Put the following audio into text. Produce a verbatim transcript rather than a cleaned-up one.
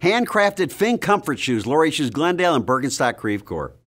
Handcrafted Finn Comfort Shoes, Laurie'S, Glendale, and Bergenstock Creve Coeur.